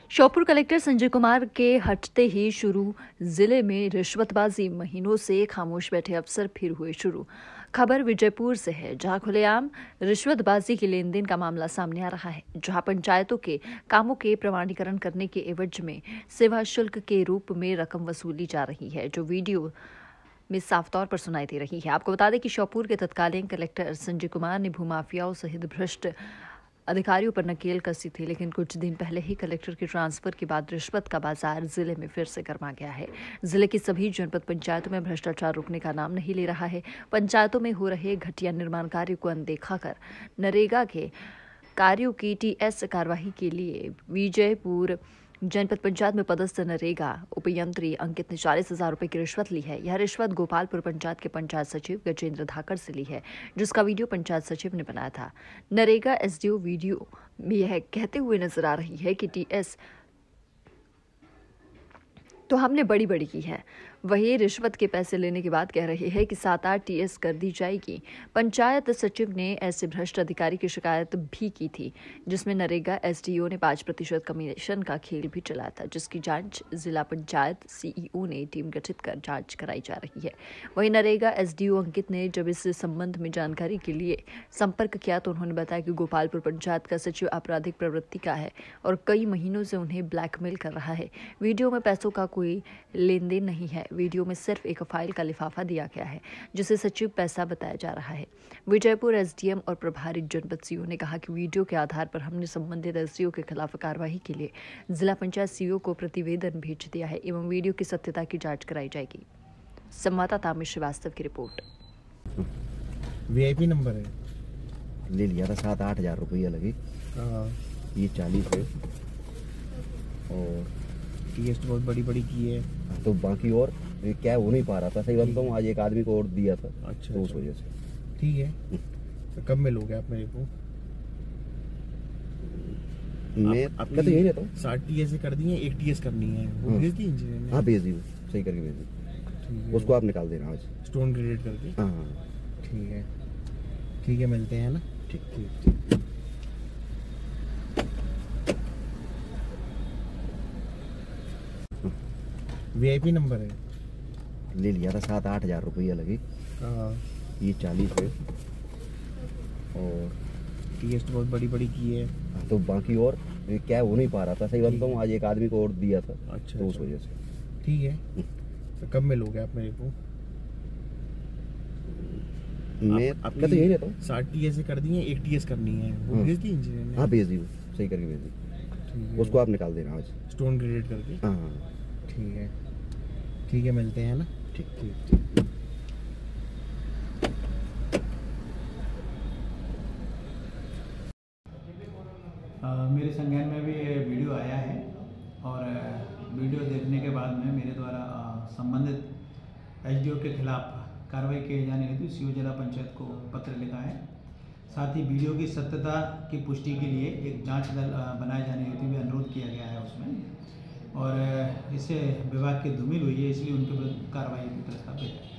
Sheopur collector Sanjay Kumar के हटते ही शुरू जिले में रिश्वतबाजी। महीनों से खामोश बैठे अफसर फिर हुए शुरू। खबर विजयपुर से है, जहां खुलेआम रिश्वतबाजी के लेन देन का मामला सामने आ रहा है, जहां पंचायतों के कामों के प्रमाणीकरण करने के एवज में सेवा शुल्क के रूप में रकम वसूली जा रही है, जो वीडियो में साफ तौर पर सुनाई दे रही है। आपको बता दें कि श्योपुर के तत्कालीन कलेक्टर संजय कुमार ने भूमाफियाओं सहित भ्रष्ट अधिकारियों पर नकेल कसी थी, लेकिन कुछ दिन पहले ही कलेक्टर के ट्रांसफर के बाद रिश्वत का बाजार जिले में फिर से गर्मा गया है। जिले की सभी जनपद पंचायतों में भ्रष्टाचार रुकने का नाम नहीं ले रहा है। पंचायतों में हो रहे घटिया निर्माण कार्यों को अनदेखा कर नरेगा के कार्यों की टीएस कार्यवाही के लिए विजयपुर जनपद पंचायत में पदस्थ नरेगा उपयंत्री अंकित ने 40,000 रुपए की रिश्वत ली है। यह रिश्वत गोपालपुर पंचायत के पंचायत सचिव गजेंद्र धाकड़ से ली है, जिसका वीडियो पंचायत सचिव ने बनाया था। नरेगा एसडीओ वीडियो में यह कहते हुए नजर आ रही है कि टीएस तो हमने बड़ी बड़ी की है, वही रिश्वत के पैसे लेने के बाद कह रहे हैं कि 7-8 टीएस कर दी जाएगी। पंचायत सचिव ने ऐसे भ्रष्ट अधिकारी की शिकायत भी की थी, जिसमें नरेगा एसडीओ ने 5% कमीशन का खेल भी चलाया था, जिसकी जांच जिला पंचायत सीईओ ने टीम गठित कर जांच कराई जा रही है। वहीं नरेगा एसडीओ अंकित ने जब इस संबंध में जानकारी के लिए संपर्क किया तो उन्होंने बताया कि गोपालपुर पंचायत का सचिव आपराधिक प्रवृत्ति का है और कई महीनों से उन्हें ब्लैकमेल कर रहा है। वीडियो में पैसों का कोई लेन देन नहीं है। वीडियो में सिर्फ एक फाइल का लिफाफा दिया गया है, जिसे सचिव पैसा बताया जा रहा है। विजयपुर एसडीएम और प्रभारी जनपद सीईओ ने कहा कि वीडियो के आधार पर हमने संबंधित एसडीओ के खिलाफ कार्रवाई के लिए जिला पंचायत सीईओ को प्रतिवेदन भेज दिया है एवं वीडियो की सत्यता की जांच कराई जाएगी। संवाददाता अमित श्रीवास्तव की रिपोर्ट। वीआईपी नंबर है, ले लिया था 7-8 हजार रुपया लगे। ये 40 है और टीएस बहुत बड़ी बड़ी की है, तो बाकी और क्या हो नहीं पा रहा था। सही बताता हूँ, आज एक आदमी को और दिया था। अच्छा, तो उस वजह से ठीक है। तो कब मिलोगे आप मेरे को? मैं तो यही रहता हूँ। 60 टीएस कर दी है, 1 टीएस करनी है, वो भेज दी इंजीनियर ने? हाँ भेज दी, सही करके भेज दी। उसको आप निकाल देना आज स्टोन ग्रेडेड करके। हाँ ठीक है, मिलते हैं ना। ठीक। वीआईपी नंबर है, ले लिया था 7-8 हजार रुपया लगे। ये 40 है और टीएस बहुत बड़ी बड़ी की है, तो बाकी और क्या हो नहीं पा रहा था। सही बताता हूँ, आज एक आदमी को और दिया था। अच्छा, तो उस वजह से ठीक है। तो कब मिलोगे आप मेरे को? मैं तो यही रहता हूँ। 60 टीएस कर दी है, 1 टीएस करनी है, वो भेज दी इंजीनियर ने? हाँ भेज दी, सही करके भेज दी। उसको आप निकाल देना आज स्टोन ग्रेडेड करके। हाँ ठीक है, मिलते हैं ना। ठीक। मेरे संज्ञान में भी ये वीडियो आया है और वीडियो देखने के बाद में मेरे द्वारा संबंधित एसडीओ के खिलाफ कार्रवाई किए जाने हेतु सीईओ जिला पंचायत को पत्र लिखा है। साथ ही वीडियो की सत्यता की पुष्टि के लिए एक जांच दल बनाए जाने हेतु भी अनुरोध किया गया है उसमें, और इससे विभाग की धूमिल हुई है, इसलिए उनके विरुद्ध कार्रवाई की प्रस्ताव है।